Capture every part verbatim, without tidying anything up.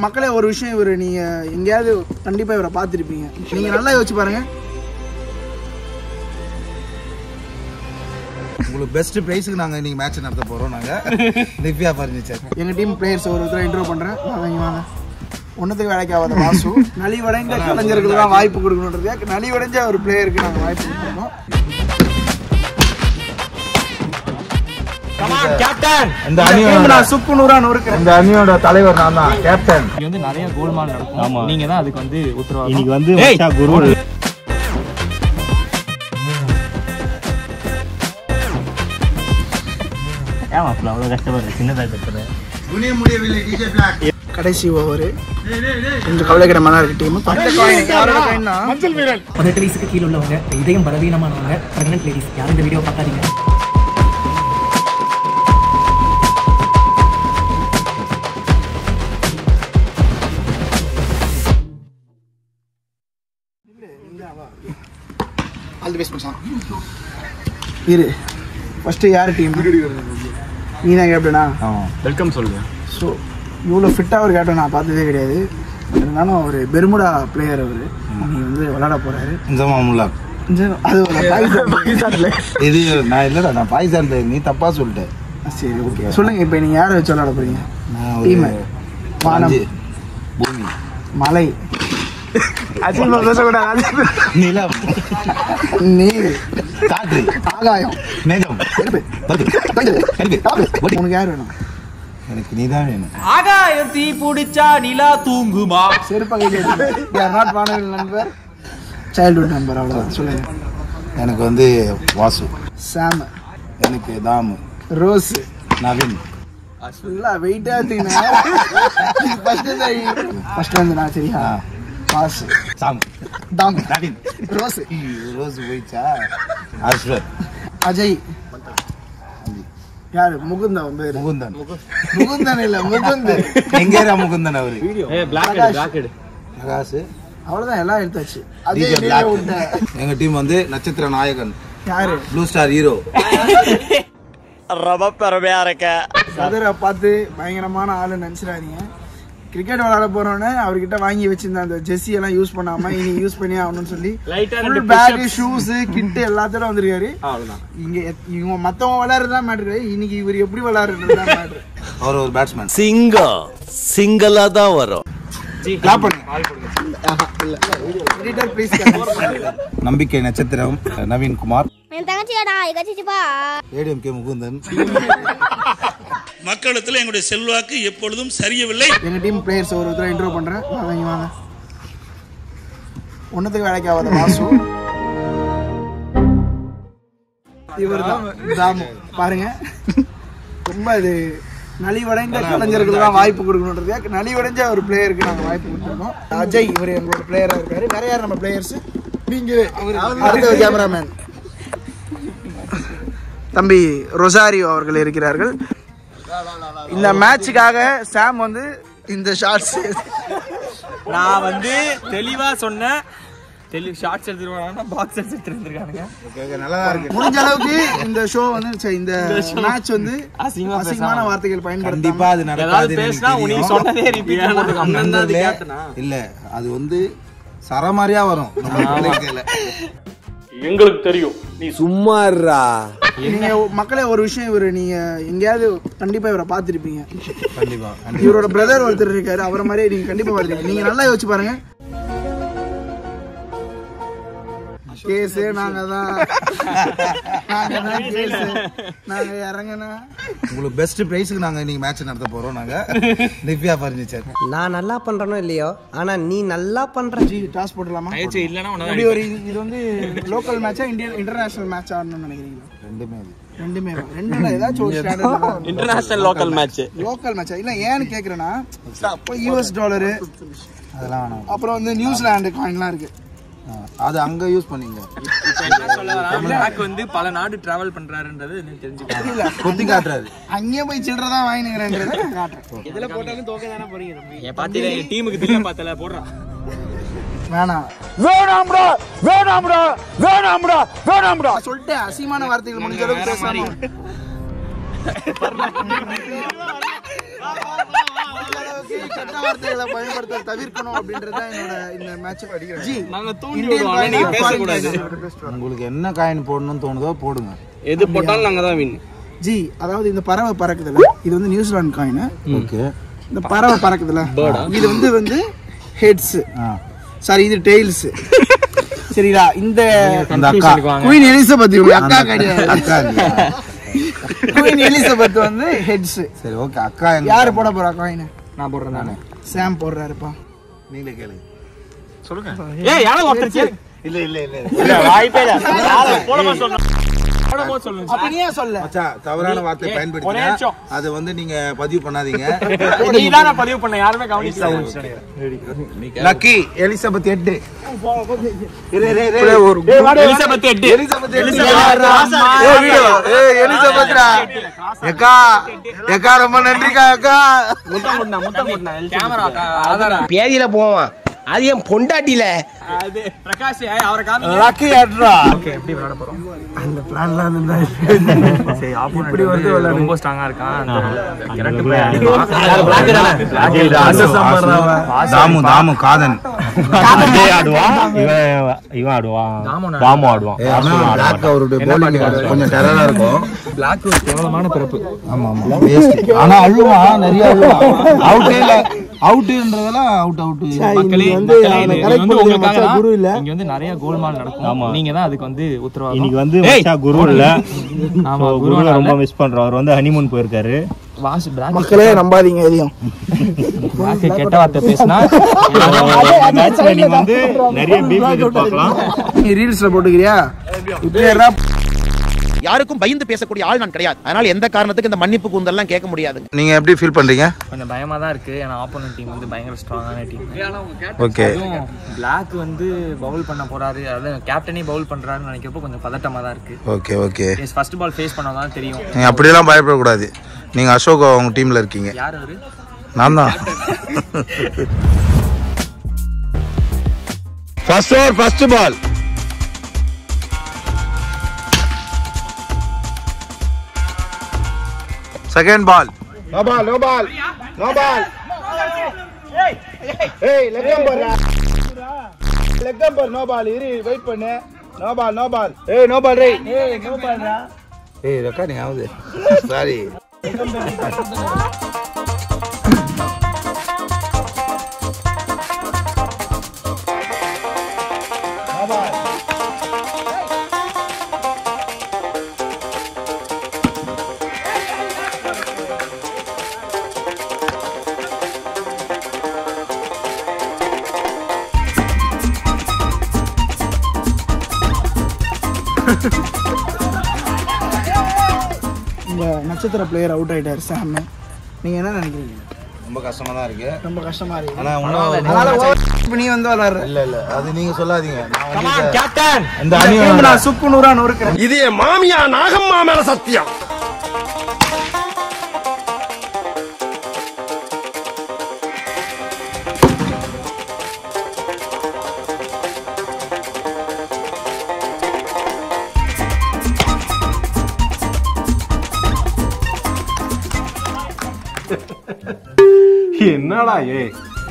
மக்களே ஒரு விஷயம், இவர் நீங்க எங்கேயாவது கண்டிப்பா இவரை பார்த்துருப்பீங்க. நீங்க நல்லா யோசிச்சு பாருங்க. உங்களுக்கு பெஸ்ட் பிரைஸ்க்கு நாங்க இன்னைக்கு மேட்ச் நடத்த போறோம். நாங்க திவ்யா ஃபர்னிச்சர் எங்க டீம் பிளேயர்ஸ் ஒரு ஒருத்தர் இன்ட்ரோ பண்றேன். வாங்க வாங்க. ஒன்றுத்துக்கு வேலைக்கு ஆகாத வாசு, நலிவடைந்த கலைஞர்களுக்கு தான் வாய்ப்பு கொடுக்கணுன்றது. நலிவடைஞ்ச ஒரு பிளேயருக்கு நாங்கள் வாய்ப்பு கொடுத்துருக்கோம். இந்த அணியோட தலைவர் நான் தான், கேப்டன். இங்க வந்து நிறைய கோல்மால் நடக்கும். நீங்க தான் அதுக்கு வந்து உத்தரவாதம். இன்னைக்கு வந்து மச்சா குரு ஏன் மாப்ள அவ்வளவு கஷ்டப்படுற? சின்னதா கட்டுறேன். துணிய முடியவில்லை டிஜே பிளாக். கடைசி ஓவர் கொஞ்சம் கவலைக்கிடமான இருக்கு டீம். மஞ்சள் வீரன் பதினெட்டு வயசுக்கு கீழே உள்ளவங்க, இதயம் பலவீனமானவங்க, பிரெக்னன்ட் லேடிஸ் யாரும் இந்த வீடியோ பார்க்காதீங்க. ஆல் தி பெஸ்ட் மச்சான். இரு ஃபர்ஸ்ட் யார் டீம்? நீ தான் கேப்டனா? ஆமா, வெல்கம் சொல்லுங்க. ஸோ இவ்வளோ ஃபிட்டாக ஒரு கேப்டன் நான் பார்த்ததே கிடையாது. இருந்தாலும் ஒரு பெர்முடா பிளேயர் அவர். நீ வந்து விளையாட போறாரு. அது இது நான் இல்லடா, நான் பாய்சான். நீ தப்பா சொல்லிட்டேன். சரி ஓகே, சொல்லுங்க. இப்போ நீங்க யாரை வச்சு விளையாட போறீங்க? டீம் வானம், பூமி, மலை, நிலம், நீர், காற்று, ஆகாயம், மேகம். உனக்கு யார் வேணும்? எனக்கு நீதான் வேணும். ஆகாயம் தீ பிடிச்சா நிலா தூங்குமா? செருப்பகை நாட் வானவில் நண்பர், சைல்ட்ஹுட் நம்பர். அவ்வளோதான் சொல்லுங்க. எனக்கு வந்து வாசு. சாம். எனக்கு தாமு. ரோஸ். நவீன். வெயிட்டா ஃபர்ஸ்ட் வந்து நான். சரியா? வாசு, சாம், தாம், நவீன், ரோஸ். ரோஸ் போயிடுச்சா? அஸ்வர், அஜய். யாரு? முகுந்தன். முகுந்தன். முகுந்தன் இல்ல, முகுந்து. எங்கேரா முகுந்தன் அவரு? பிரகாஷ். அவ்வளவுதான், எல்லாம் எடுத்தாச்சு. எங்க டீம் வந்து நட்சத்திர நாயகன். யாரு? Blue star hero. ரொம்ப பெருமையா இருக்க. சதுரை பார்த்து பயங்கரமான ஆளு நினைச்சிடாதீங்க. கிரிக்கெட் விளையாட போறோன்னு அவர்கிட்ட வாங்கி வச்சிருந்த அந்த ஜெர்சி எல்லாம் யூஸ் பண்ணாம இனி யூஸ் பண்ணி ஆகணும்னு சொல்லி பேக், ஷூஸ், கிட் எல்லாத்தோட வந்திருக்காரு. இங்க இவங்க மத்தவங்க விளையாடுறதுதான் மேட்ரு, இன்னைக்கு இவர் எப்படி விளையாடுறதுதான் மேட்ரு. அவர் ஒரு பேட்ஸ்மேன். சிங்கம் சிங்கலா தான் வரும். நம்பிக்கை நட்சத்திரம் நவீன் குமார். ATM K Mukundan. மக்களிடத்தில் எங்களுடைய செல்வாக்கு எப்பொழுதும் சரியவில்லை. எங்க டீம் பிளேயர்ஸ் ஒரு ஒருத்தர் இன்ட்ரோ பண்றேன். வாங்க வாங்க. ஒன்னுத்துக்கு வேலைக்கு ஆகாத வாசு, இவர் தான் தாமு. பாருங்க, ரொம்ப இது நலிவடைந்த கலைஞர்களுக்கு தான் வாய்ப்பு கொடுக்கணுன்றது. நலிவடைஞ்ச ஒரு பிளேயருக்கு நாங்கள் வாய்ப்பு கொடுத்துருக்கோம். அஜய் இவர் எங்களோட பிளேயரா இருக்காரு. வேற யார் நம்ம பிளேயர்ஸ்? நீங்க அடுத்த கேமராமேன் தம்பி ரொசாரியோ அவர்கள் இருக்கிறார்கள். இந்த மேட்சுக்காக சாம் வந்து இந்த ஷார்ட்ஸ் நான் வந்து தெளிவா சொன்னேன். தெளிவு ஷார்ட்ஸ் எடுத்துருவாங்க, பாக்ஸ் எடுத்துருக்காங்க. முடிஞ்ச அளவுக்கு இந்த ஷோ வந்து இந்த மேட்ச் வந்து அசிங்கமான வார்த்தைகள் பயன்படுத்தாம அது நடக்காது. இல்ல, அது வந்து சரமாரியா வரும். எங்களுக்கு தெரியும், நீ சும்மாறா. நீங்க மக்களே ஒரு விஷயம், இவரு நீங்க எங்கேயாவது கண்டிப்பா இவரை பார்த்துருப்பீங்க. கண்டிப்பா. இவரோட பிரதர் ஒருத்தர் இருக்காரு, அவரை மாதிரியே நீங்க கண்டிப்பா பார்த்துருப்பீங்க. நீங்க நல்லா யோசிச்சு பாருங்க. கேஸ் நாங்க தான் நாங்க தான் கேஸ் நாங்க இறங்கனா. உங்களுக்கு பெஸ்ட் பிரைஸ்க்கு நாங்க இன்னைக்கு மேட்ச் நடத்த போறோம். நாங்க திவ்யா ஃபர்னிச்சர். நான் நல்லா பண்றேனோ இல்லையோ, ஆனா நீ நல்லா பண்ற. ஜி டாஸ் போடலாமா? இல்லனா ஒரு இது வந்து லோக்கல் மேட்சா இந்தியன் இன்டர்நேஷனல் மேட்ச் ஆடணும்னு நினைக்கிறீங்களா? ரெண்டுமே ரெண்டுமே ரெண்டுல ஏதாச்சும் ஒரு standard. International local match. Local மேட்சா இல்ல, ஏன்னு கேக்குறேன்னா இப்போ யூஎஸ் டாலர் அதெல்லாம் வேணாம். அப்புறம் வந்து நியூசிலாந்து காயின்லாம் இருக்கு. அது அங்க யூஸ் பண்ணீங்க. வந்து பல நாடு டிராவல் பண்றாருன்றது தெரிஞ்சுக்கல. கொத்தி காட்டுறாரு. அங்கே போய் சில்லற தான் வாங்கினேங்கறத காட்டுறேன். எதுல போட்டாலும் தோக்க தான போறீங்க தம்பி. ஏ பாத்தீங்க டீமுக்கு தில்ல பார்த்தல போடுறா. வேணாம் வேணாம்டா வேணாம்டா வேணாம்டா வேணாம்டா சொல்லிட்டு அசிங்கமான வார்த்தைகள் முடிஞ்ச அளவுக்கு பேசாம கெட்ட வார்த்தைகளை பயன்படுத்த தவிர்க்கணும் அப்படின்றத என்னோட இந்த மேட்ச் படிக்கிறேன். ஜி நாங்க தூண்டி விடுவோம், நீங்க பேசக்கூடாது. உங்களுக்கு என்ன காயின் போடணும்னு தோணுதோ போடுங்க. எது போட்டாலும் நாங்க தான் வின். ஜி அதாவது இந்த பறவை பறக்குதுல, இது வந்து நியூசிலாந்து காயின். ஓகே. இந்த பறவை பறக்குதுல, இது வந்து வந்து ஹெட்ஸ், சாரி இது டெய்ல்ஸ். சரிடா, இந்த குயின் எலிசபெத் இவங்க அக்கா கிடையாது, அக்கா குயின் எலிசபெத் வந்து ஹெட்ஸ். சரி ஓகே. அக்கா யாரு போட போறா காயின்? நான் போடுறேன். நானே. சாம் போடுறாருப்பா. நீங்களே கேளுங்க. சொல்லுங்க. ஏய் யாரோ ஒருத்தர் கேளு. இல்ல இல்ல இல்ல இல்ல வாய்ப்பே இல்ல. யார போடமா சொல்றேன். போடமா சொல்லுங்க. அப்ப நீயே சொல்ல. மச்சான் தவறான வார்த்தை பயன்படுத்தினா அது வந்து நீங்க பதிவு பண்ணாதீங்க. நீ தான் நான் பதிவு பண்ண, யாருமே கவனிக்கல. லக்கி எலிசபெத் எட்டு. எலிசபெத் எட்டு. எலிசபெத் எலிசபெத் எலிசபெத்ரா. ஏக்கா ஏக்கா ரொம்ப நன்றிக்கா அக்கா. முத்தம் முட்டா முத்தம் முட்டா கேமரா ஆதார பேதியில போவான். அது என் பொண்டாட்டில. அது பிரகாஷ் அவரை காமிங்க. லக்கி எட்ரா. ஓகே எப்படி விளையாட போறோம்? அந்த பிளான்லாம் இருந்தா சரி ஆப்போனன்ட் வந்து ரொம்ப ஸ்ட்ராங்கா இருக்கான். Correct play ஆடிடுவான். பிளாக் தானே. தாமு தாமு காதன் அஜய் ஆடுவான், இவன் இவன் ஆடுவான், தாமு ஆடுவான். பிளாக் அவருடைய bowling கொஞ்சம் டெரரா இருக்கும். பிளாக் ஒரு கேவலமான பிறப்பு. ஆமா ஆமா வேஸ்ட். ஆனா அழுவான், நிறைய அழுவான். அவுட்டே இல்ல, அவுட்ன்றதெல்லாம் அவுட் அவுட். மக்களே வந்து உங்களுக்காக குரு இல்ல, இங்க வந்து நிறைய கோல்மால் நடக்கும். நீங்க தான் அதுக்கு வந்து உத்தரவாதம். இன்னைக்கு வந்து மச்சா குரு இல்ல. ஆமா குரு ரொம்ப மிஸ் பண்றோம். அவர் வந்து ஹனிமூன் போயிருக்காரு. வாஷ் பிளாக் மக்களே நம்பாதீங்க எதையும். பிளாக் கெட்ட வார்த்தை பேசினா மேட்ச்ல நீங்க வந்து நிறைய பீப் எதிர்பார்க்கலாம். நீ ரீல்ஸ்ல போட்டுக்கிறியா? இப்படியா? யாருக்கும் பயந்து பேசக்கூடிய ஆள் நான் கிடையாது. அதனால எந்த காரணத்துக்கு இந்த மன்னிப்பு கூந்தல்லாம் கேட்க முடியாது. நீங்க எப்படி ஃபீல் பண்றீங்க? கொஞ்சம் பயமா தான் இருக்கு. ஏன்னா ஆப்போனன்ட் டீம் வந்து பயங்கர ஸ்ட்ராங்கான டீம். ஓகே. பிளாக் வந்து பவுல் பண்ண போறாரு, அதாவது கேப்டனே பவுல் பண்றாருன்னு நினைக்கிறப்போ கொஞ்சம் பதட்டமா தான் இருக்கு. Okay okay. First ball face பண்ணாதான் தெரியும். நீங்க அப்படியெல்லாம் பயப்பட கூடாது. நீங்க அசோக் அவங்க டீம்ல இருக்கீங்க. யார் அவரு? நான் தான். First over first ball. Second ball. No ball no ball no ball. ஏய் ஏய் லெக்கம் போறா. லெக்கம் போற. No ball. இரு வெயிட் பண்ணு. No ball no ball. ஏய் நோ பால் ரே. ஏய் நோ பால்டா. ஏய் ரெக்கார்டிங் ஆகுது. சாரி. No ball. இந்த நட்சத்திர பிளேயர் அவுட் ஆயிட்டாரு சாம். நீங்க என்ன நினைக்கிறீங்க? ரொம்ப கஷ்டமா தான் இருக்கு. ரொம்ப கஷ்டமா இருக்கு. ஆனா இன்னும் அதனால ஓவர் நீ வந்து விளையாடுற. இல்ல இல்ல அது நீங்க சொல்லாதீங்க. நான் வந்து கேப்டன் இந்த அணியை நான் சுக்கு நூறா நொறுக்கிறேன். இது என் மாமியா நாகம்மா மேல சத்தியம். என்னடா ஏ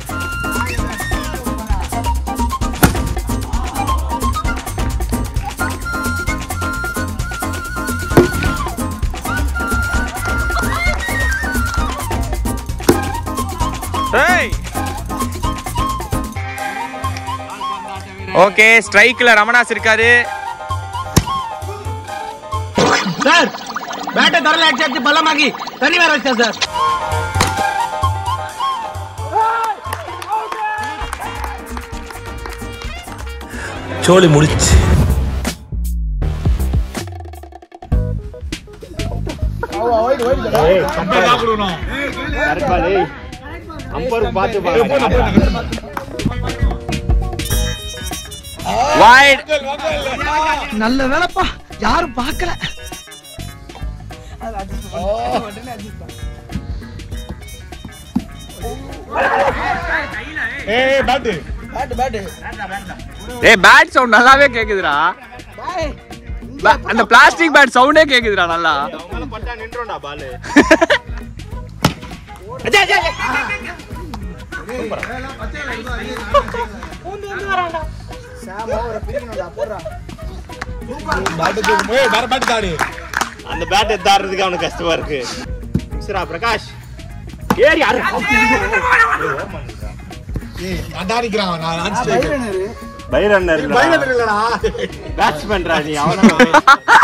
ஓகே ஸ்ட்ரைக்ல ரமணாஸ் இருக்காரு. சார் பேட்டை தரல அடிச்சு பள்ளமாக்கி தண்ணி வேற வச்சா சார். சோலி முடிச்சு. நல்ல வேலைப்பா, யாரும் பார்க்கல. ஏய் பேட் பேட் பேட். ஏய் பேட் சவுண்ட் நல்லாவே கேக்குதுடா. அந்த பிளாஸ்டிக் பேட் சவுண்டே கேக்குதுடா நல்லா. பட்டா நின்றோம்டா பால். அந்த பேட் எடுத்தாடுறதுக்கு அவனுக்கு கஷ்டமா இருக்கு. மிஸ்ரா பிரகாஷ் ஏறி யாரு பைரன்னர் இல்லடா பேட்ஸ்மேன்டா நீ அவன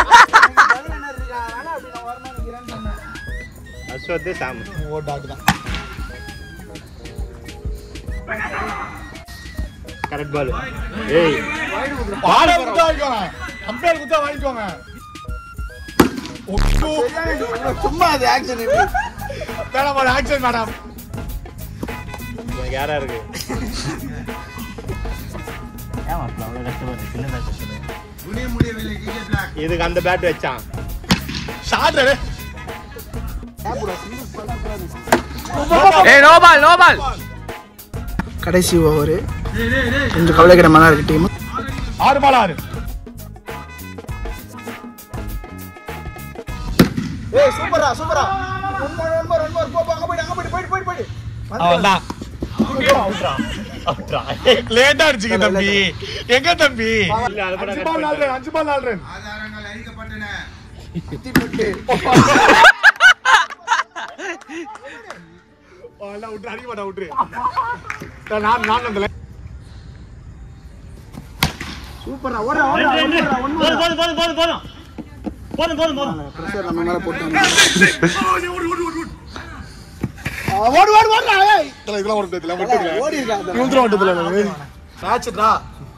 அஸ்வத் சாம் ஓ டாக் தான் கரெக்ட் பால். ஏய் பால் குத்தா வாங்கிக்கோங்க, கம்பேர் குத்தா வாங்கிக்கோங்க. சும்மா அது ஆக்ஷன் மேடம் ஒரு ஆக்ஷன் மேடம். எனக்கு யாரா இருக்கு ஏன் மாப்ள அவ்வளவு கஷ்டப்பட்டு சின்னதா கஷ்டப்பட்டு முடிய முடியவில்லை கிரிக்கெட் பிளாக். இதுக்கு அந்த பேட் வச்சான் ஷாட் ரே. ஏய் நோ பால் நோ பால். கடைசி ஓவர் கொஞ்சம் கவலைக்கிடமான இருக்கு டீம். ஆறு பால் ஆறு. ஏய் சூப்பரா சூப்பரா one more one more one more போ அங்க போய் அங்க போய் போய் போய் போய் அவ்வளவுதான். லேட்டா அடிச்சிங்க தம்பி. எங்க தம்பி? அஞ்சு பால் நாலு ரன் அஞ்சு பால் நாலு ரன். ஆதாரங்கள் அழிக்கப்பட்டன. வாடா விட்டு அடிக்க மாட்டா விட்டு. நான் நான் அந்த சூப்பரா ஓட ஓட ஒன் மோர் போடு போடு போடு போடு போடு போடு போடு பிரஷர் நம்ம மேல போட்டாங்க. ஓடு ஓடு ஓடுடா ஏய் தல இதெல்லாம் ஓட தெரியல விட்டுடுங்க. ஓடி இருக்காத இவங்க ஓட தெரியல. மேட்ச்டா.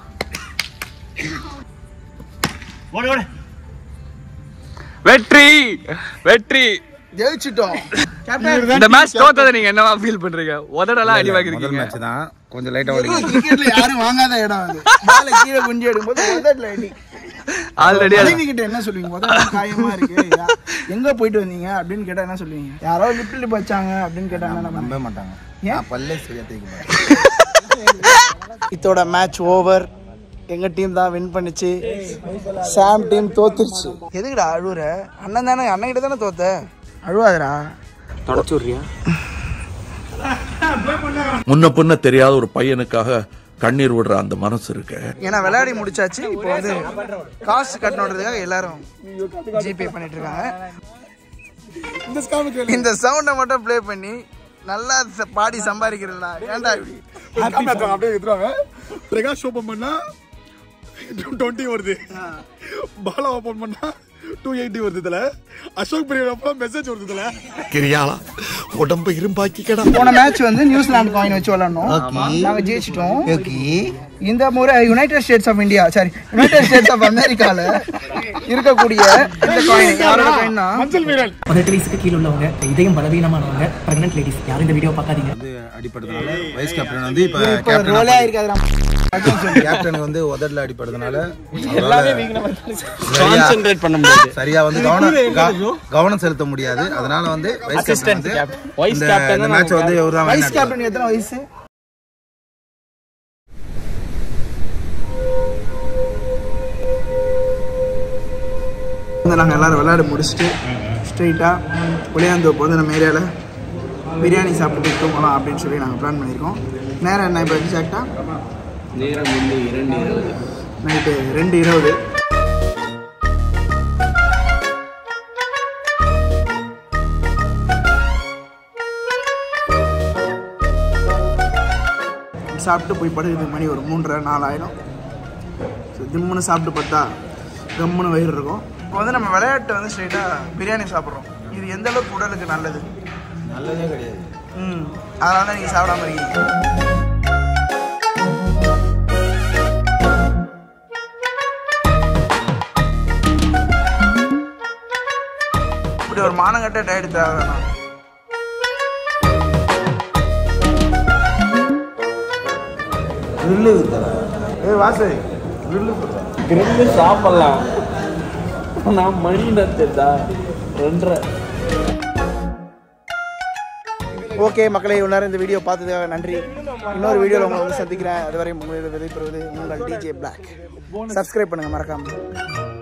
ஓடு ஓடு வெற்றி வெற்றி ஜெயிச்சிட்டோம். கேப்டன் இந்த மேட்ச் தோத்தத நீங்க என்னவா ஃபீல் பண்றீங்க? உதடலாம் அடி வாங்கிருக்கீங்க. மேட்ச் தான் கொஞ்சம் லைட்டா ஓடி. கிரிக்கெட்ல யாரும் வாங்காத இடம் அது. பால கீழ குஞ்சு எடுக்கும்போது உதடல அடி. ஆல்ரெடி அலைவி கிட்ட என்ன சொல்லுவீங்க? உதட காயமா இருக்கு. எங்க போயிட்டு வந்தீங்க அப்படின்னு கேட்டா என்ன சொல்லுவீங்க? யாரோ லிப்ல பச்சாங்க அப்படின்னு கேட்டா என்ன நம்ப மாட்டாங்க. ஏன் பல்லே சரியா தேய்க்க மாட்டாங்க. இதோட மேட்ச் ஓவர். எங்க டீம் தான் வின் பண்ணுச்சு. சாம் டீம் தோத்துருச்சு. எதுக்குடா அழுவுற? அண்ணன் தானே, அண்ணன் கிட்ட தானே தோத்த. அழுவாதடா. தொடச்சுறியா? முன்ன பின்ன தெரியாத ஒரு பையனுக்காக கண்ணீர் விடுற அந்த மனசு இருக்கு. ஏன்னா விளையாடி முடிச்சாச்சு. இப்போ வந்து காசு கட்டணுன்றதுக்காக எல்லாரும் ஜிபே பண்ணிட்டு இருக்காங்க. இந்த சவுண்டை மட்டும் ப்ளே பண்ணி நல்லா பாடி சம்பாதிக்கிறதுடா. ஏன்டா இப்படி அப்படியே எடுத்துருவாங்க. பிரகாஷ் ஓபன் பண்ணா டுவெண்ட்டி வருது. பாலா ஓபன் பண்ணா டூ எயிட்டி வருது. இதுல அசோக் பிரியா மெசேஜ் வருது. இதுல கிரியாளா உடம்பு இரும்பாக்கிக்கடா. போன மேட்ச் வந்து நியூசிலாந்து காயின் வச்சு விளையாடணும். நாங்க ஜெயிச்சிட்டோம். இந்த முறை United States of India sorry United States of அமெரிக்கால இருக்கக்கூடிய இந்த காயின் யாரோட காயின்னா மஞ்சள் வீரன். பதினெட்டு வயசுக்கு கீழே உள்ளவங்க, இதயம் பலவீனமானவங்க, பிரெக்னன்ட் லேடிஸ் யாரும் இந்த வீடியோ பார்க்காதீங்க. அடிப்படுறதுனால வைஸ் கேப்டன் வந்து இப்ப இப்ப ரோலே ஆயிருக்காதுடா. கேப்டன் வந்து உதடல அடிப்படுறதுனால எல்லாமே கான்சென்ட்ரேட் பண்ண முடியாது. சரியா வந்து கவனம் கவனம் செலுத்த முடியாது. அதனால வந்து வைஸ் கேப்டன் வைஸ் கேப்டன் இந்த மேட்ச் வந்து இவர்தான் வைஸ் கேப்டன். எத்தனை வயசு? நாங்கள் எல்லாரும் விளையாட முடிச்சுட்டு ஸ்ட்ரெயிட்டாக புளியாந்தோப்பு வந்து நம்ம ஏரியாவில் பிரியாணி சாப்பிட்டு தூங்கலாம் அப்படின்னு சொல்லி நாங்கள் பிளான் பண்ணியிருக்கோம். நேரம் என்ன இப்போ எக்ஸாக்டாக நேரம் வந்து இரண்டு இருபது நைட்டு ரெண்டு இருபது. சாப்பிட்டு போய் படுக்கிறது மணி ஒரு மூன்றரை நாலாயிரம். ஸோ திம்முன்னு சாப்பிட்டு பார்த்தா கம்முன்னு வயிறு இருக்கும். இப்போ வந்து நம்ம விளையாட்டு வந்து ஸ்ட்ரெயிட்டாக பிரியாணி சாப்பிட்றோம். இது எந்த அளவுக்கு உடலுக்கு நல்லது? நல்லதே கிடையாது. ம் அதனால தான் நீங்கள் சாப்பிடாம இருக்கீங்க. இப்படி ஒரு மானங்கட்ட டயட் தேவை. கிரில்லு ஏ வாசு கிரில்லு கிரில்லு சாப்பிடலாம். நான் மணி நத்தா ரெண்டரை. ஓகே மக்களே, இவ்வளோ நேரம் இந்த வீடியோ பார்த்ததுக்காக நன்றி. இன்னொரு வீடியோவில் உங்களை வந்து சந்திக்கிறேன். அதுவரை உங்களை விடைபெறுவது உங்கள் டிஜே பிளாக். சப்ஸ்கிரைப் பண்ணுங்கள் மறக்காமல்.